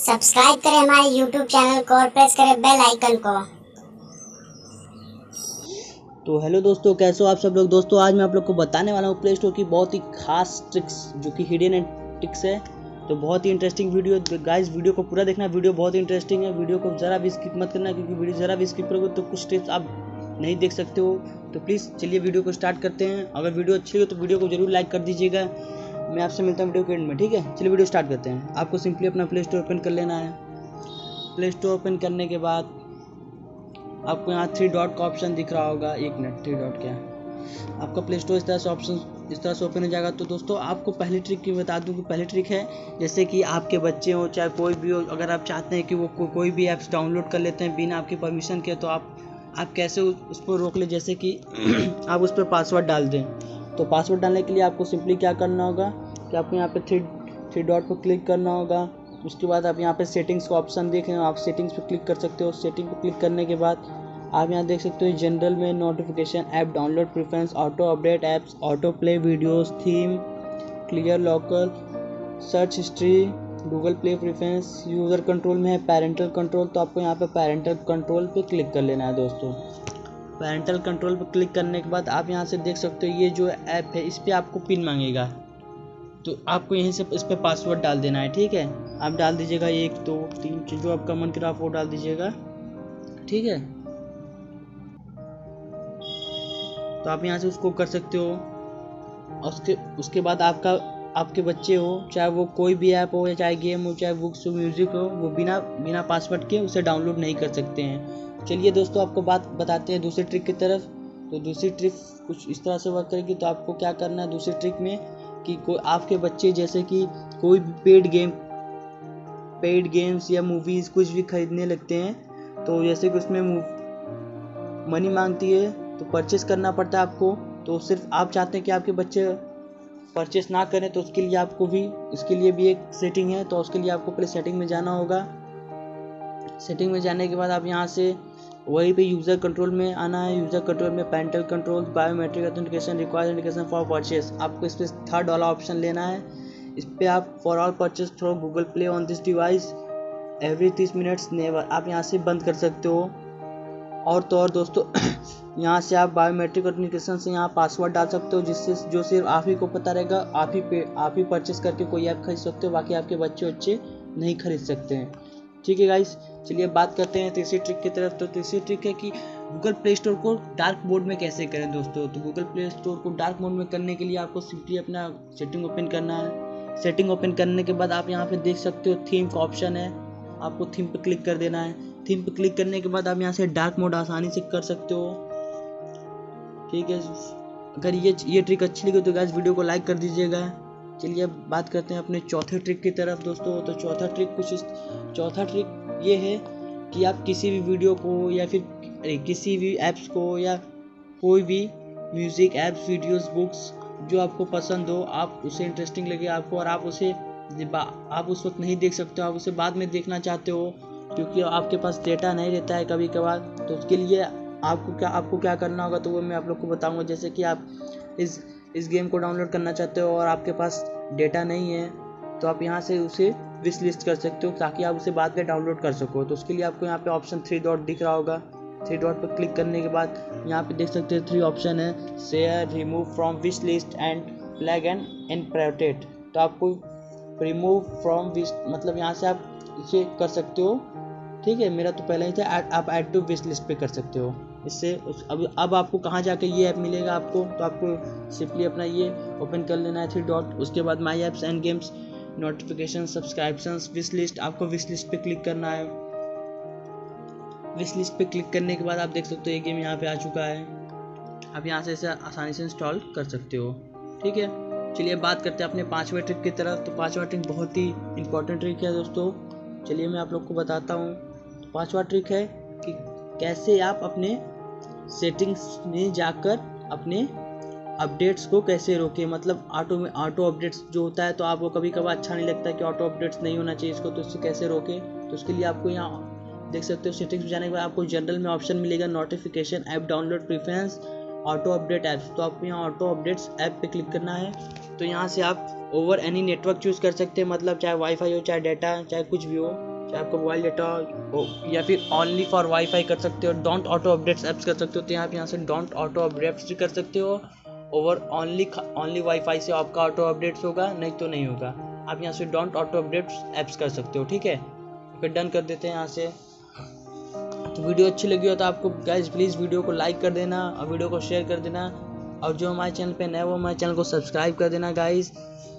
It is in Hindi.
सब्सक्राइब करें हमारे YouTube चैनल को और प्रेस करें बेल आइकन को। तो हेलो दोस्तों, कैसे हो आप सब लोग। दोस्तों आज मैं आप लोग को बताने वाला हूँ प्ले स्टोर की बहुत ही खास ट्रिक्स जो कि हिडन एंड ट्रिक्स है। तो बहुत ही इंटरेस्टिंग वीडियो गाइस, वीडियो को पूरा देखना। वीडियो बहुत ही इंटरेस्टिंग है, वीडियो को ज़रा भी स्किप मत करना, क्योंकि वीडियो ज़रा भी स्किप करोगे तो कुछ टिप्स आप नहीं देख सकते हो। तो प्लीज़ चलिए वीडियो को स्टार्ट करते हैं। अगर वीडियो अच्छी लगे तो वीडियो को जरूर लाइक कर दीजिएगा। मैं आपसे मिलता हूँ वीडियो के एंड में, ठीक है। चलिए वीडियो स्टार्ट करते हैं। आपको सिंपली अपना प्ले स्टोर ओपन कर लेना है। प्ले स्टोर ओपन करने के बाद आपको यहाँ 3 डॉट का ऑप्शन दिख रहा होगा। 1 मिनट, 3 डॉट क्या, आपका प्ले स्टोर इस तरह से ओपन हो जाएगा। तो दोस्तों आपको पहली ट्रिक की बता दूं कि पहली ट्रिक है, जैसे कि आपके बच्चे हो चाहे कोई भी हो, अगर आप चाहते हैं कि वो कोई भी ऐप्स डाउनलोड कर लेते हैं बिना आपकी परमिशन के, तो आप कैसे उस पर रोक ले। जैसे कि आप उस पर पासवर्ड डाल दें। तो पासवर्ड डालने के लिए आपको सिंपली क्या करना होगा कि आपको यहाँ पे थ्री डॉट पर क्लिक करना होगा। उसके बाद आप यहाँ पे सेटिंग्स का ऑप्शन देख रहे हो, आप सेटिंग्स पे क्लिक कर सकते हो। सेटिंग पे क्लिक करने के बाद आप यहाँ देख सकते हो जनरल में notification, app download preference, auto update apps, auto play videos, theme, clear locker, search history, Google play preference. User control में है पेरेंटल कंट्रोल, तो आपको यहाँ पे पेरेंटल कंट्रोल पे क्लिक कर लेना है दोस्तों। पेरेंटल कंट्रोल पे क्लिक करने के बाद आप यहाँ से देख सकते हो ये जो ऐप है इस पर आपको पिन मांगेगा, तो आपको यहीं से इस पर पासवर्ड डाल देना है, ठीक है। आप डाल दीजिएगा 1 2 3 जो आपका मन करे आप वो डाल दीजिएगा, ठीक है। तो आप यहाँ से उसको कर सकते हो। और उसके बाद आपके बच्चे हो, चाहे वो कोई भी ऐप हो या चाहे गेम हो चाहे बुक्स हो म्यूज़िक हो, वो बिना पासवर्ड के उसे डाउनलोड नहीं कर सकते हैं। चलिए दोस्तों आपको बात बताते हैं दूसरी ट्रिक की तरफ। तो दूसरी ट्रिक कुछ इस तरह से वर्क करेगी। तो आपको क्या करना है दूसरी ट्रिक में कि कोई आपके बच्चे जैसे कि कोई भी पेड गेम्स या मूवीज़ कुछ भी खरीदने लगते हैं, तो जैसे कि उसमें मनी मांगती है तो परचेस करना पड़ता है आपको। तो सिर्फ आप चाहते हैं कि आपके बच्चे परचेस ना करें, तो इसके लिए भी एक सेटिंग है। तो उसके लिए आपको पहले सेटिंग में जाना होगा। सेटिंग में जाने के बाद आप यहाँ से वहीं पे यूज़र कंट्रोल में आना है। यूज़र कंट्रोल में parental control, biometric authentication, required authentication for purchase, आपको इस पर 3rd वाला ऑप्शन लेना है। इस पर आप for all purchase through Google play on this device every 30 minutes never, आप यहाँ से बंद कर सकते हो। और तो और दोस्तों यहाँ से आप बायोमेट्रिक ऑथेंटिकेशन से यहाँ पासवर्ड डाल सकते हो, जिससे जो सिर्फ आप ही को पता रहेगा। आप ही परचेस करके कोई ऐप खरीद सकते हो, बाकी आपके बच्चे नहीं खरीद सकते हैं, ठीक है गाइस। चलिए बात करते हैं तीसरी ट्रिक की तरफ। तो तीसरी ट्रिक है कि गूगल प्ले स्टोर को डार्क मोड में कैसे करें दोस्तों। तो गूगल प्ले स्टोर को डार्क मोड में करने के लिए आपको सिंपली अपना सेटिंग ओपन करना है। सेटिंग ओपन करने के बाद आप यहाँ पे देख सकते हो थीम का ऑप्शन है, आपको थीम पे क्लिक कर देना है। थीम पे क्लिक करने के बाद आप यहाँ से डार्क मोड आसानी से कर सकते हो, ठीक है। अगर ये ट्रिक अच्छी लगी तो गाइस वीडियो को लाइक कर दीजिएगा। चलिए अब बात करते हैं अपने चौथे ट्रिक की तरफ दोस्तों। तो चौथा ट्रिक ये है कि आप किसी भी वीडियो को या फिर किसी भी ऐप्स को या कोई भी म्यूज़िक ऐप्स, वीडियोस, बुक्स जो आपको पसंद हो, आप उसे इंटरेस्टिंग लगे आपको और आप उस वक्त नहीं देख सकते हो, आप उसे बाद में देखना चाहते हो क्योंकि आपके पास डेटा नहीं रहता है कभी कभार, तो उसके लिए आपको क्या करना होगा तो वो मैं आप लोग को बताऊंगा। जैसे कि आप इस गेम को डाउनलोड करना चाहते हो और आपके पास डेटा नहीं है, तो आप यहाँ से उसे विश लिस्ट कर सकते हो ताकि आप उसे बाद में डाउनलोड कर सको। तो उसके लिए आपको यहाँ पे ऑप्शन 3 डॉट दिख रहा होगा। 3 डॉट पर क्लिक करने के बाद यहाँ पे देख सकते हैं 3 ऑप्शन है, share, remove from wish list and flag and inappropriate. तो आपको रिमूव फ्रॉम विश मतलब यहाँ से आप इसे कर सकते हो, ठीक है। मेरा तो पहले ही था, आप ऐड टू विश लिस्ट पे कर सकते हो। इससे अब आपको कहाँ जाके ये ऐप मिलेगा आपको, तो आपको सिंपली अपना ये ओपन कर लेना है 3 डॉट। उसके बाद my apps and games, notification, subscriptions, wish list, आपको विश लिस्ट पे क्लिक करना है। विश लिस्ट पे क्लिक करने के बाद आप देख सकते हो ये गेम यहाँ पे आ चुका है। आप यहाँ से इसे आसानी से इंस्टॉल कर सकते हो, ठीक है। चलिए बात करते हैं अपने 5वें ट्रिक की तरफ। तो 5वां ट्रिक बहुत ही इंपॉर्टेंट ट्रिक है दोस्तों। चलिए मैं आप लोग को बताता हूँ। तो 5वां ट्रिक है कि कैसे आप अपने सेटिंग्स में जाकर अपने अपडेट्स को कैसे रोकें। मतलब ऑटो अपडेट्स जो होता है, तो आपको कभी कभार अच्छा नहीं लगता कि ऑटो अपडेट्स नहीं होना चाहिए इसको, तो इससे कैसे रोकें। तो उसके लिए आपको यहाँ देख सकते हो सेटिंग्स में जाने के बाद आपको जनरल में ऑप्शन मिलेगा notification, app download preference, auto update apps. तो आपको यहाँ ऑटो अपडेट्स ऐप पे क्लिक करना है। तो यहाँ से आप ओवर एनी नेटवर्क चूज़ कर सकते हैं, मतलब चाहे वाईफाई हो चाहे डाटा चाहे कुछ भी हो, चाहे आपका मोबाइल डेटा हो, या फिर ओनली फॉर वाईफाई कर सकते हो। डोंट ऑटो अपडेट्स ऐप्स कर सकते हो, तो आप यहाँ से डोंट ऑटो अपडेट्स भी कर सकते हो। और ओनली वाईफाई से आपका ऑटो अपडेट्स होगा, नहीं तो नहीं होगा। आप यहाँ से डोंट ऑटो अपडेट्स ऐप्स कर सकते हो, ठीक है। फिर डन कर देते हैं यहाँ से। तो वीडियो अच्छी लगी हो तो आपको गाइज प्लीज़ वीडियो को लाइक कर देना और वीडियो को शेयर कर देना, और जो हमारे चैनल पे नए वो हमारे चैनल को सब्सक्राइब कर देना गाइज।